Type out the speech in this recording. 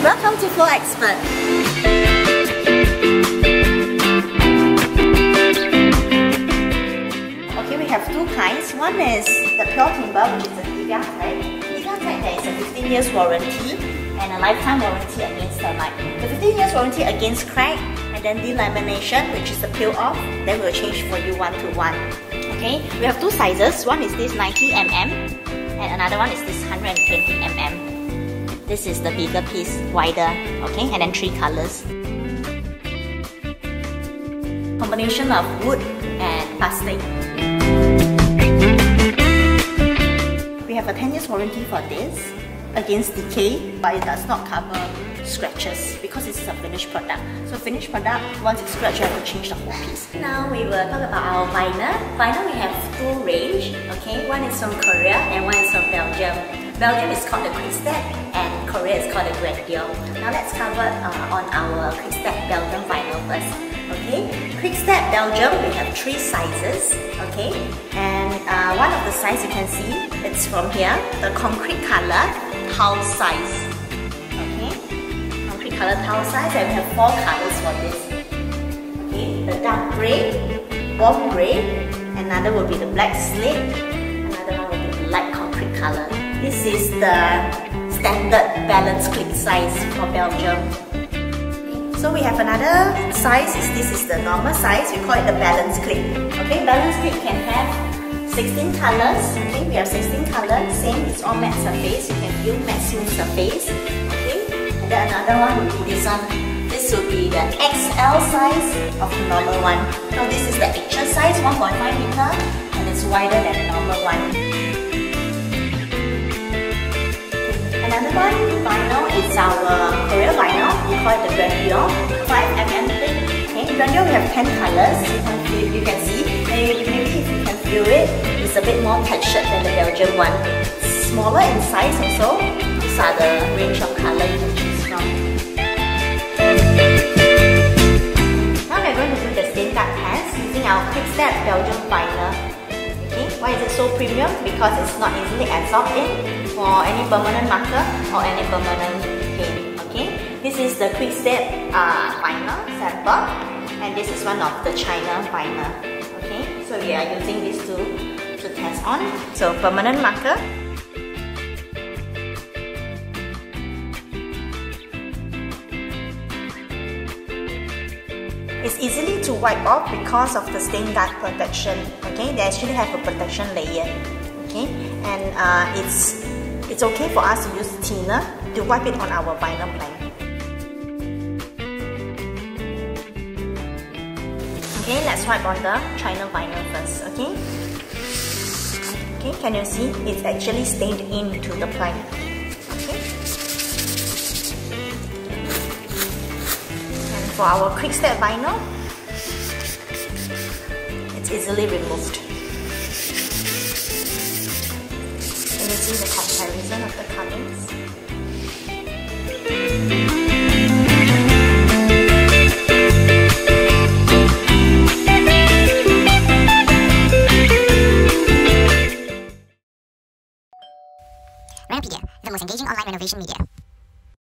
Welcome to Floor Xpert. Okay, we have two kinds. One is the pure timber, which is the Tiga type. Tiga type, there is a 15 years warranty and a lifetime warranty against termite. The 15 years warranty against crack, and then delamination, which is the peel off, then we'll change for you one to one. Okay, we have two sizes. One is this 90 mm and another one is this 120 mm. This is the bigger piece, wider, okay, and then 3 colors. Combination of wood and plastic. We have a 10 years warranty for this against decay, but it does not cover scratches because this is a finished product. So finished product, once it's scratched, you have to change the whole piece. Now we will talk about our vinyl. Vinyl we have 2 range, okay, one is from Korea and one is from Belgium. Belgium is called the Quickstep and Korea is called the Grandeur. Now let's cover on our Quickstep Belgium vinyl first. Okay, Quickstep Belgium, we have 3 sizes. Okay, and one of the size you can see, it's from here, the concrete color tile size. Okay, concrete color tile size, and we have 4 colors for this. Okay, the dark grey, warm grey, another will be the black slate, another one will be the light concrete color. This is the standard balance clip size for Belgium. So we have another size, this is the normal size, we call it the balance clip. Okay, balance clip can have 16 colors. Okay, we have 16 colors, same, it's all matte surface, you can feel matte smooth surface. Okay, and then another one will be this one. This will be the XL size of the normal one. So this is the extra size, 1.5 meter, and it's wider than the normal one. Another one, vinyl, is our Korea vinyl. We call it the Grandeur, 5 mm thick. Okay, Grandeur we have 10 colors. You can see. Maybe if you can feel it, it's a bit more textured than the Belgian one. It's smaller in size also. These are the range of color you can choose from. Now we're going to do the stain guard test using our Quickstep Belgian vinyl. Okay, why is it so premium? Because it's not easily absorbed in for any permanent marker or any permanent paint. Okay, this is the Quickstep vinyl sample, and this is one of the China vinyl. Okay, so we are using these two to test on. So permanent marker. It's easily to wipe off because of the stain guard protection. Okay, they actually have a protection layer. Okay, and it's okay for us to use thinner to wipe it on our vinyl plank. Okay, let's wipe on the China vinyl first. Okay, okay, can you see? It's actually stained into the plank. Okay, and for our Quickstep vinyl, it's easily removed. Can you see the comparison of the colors?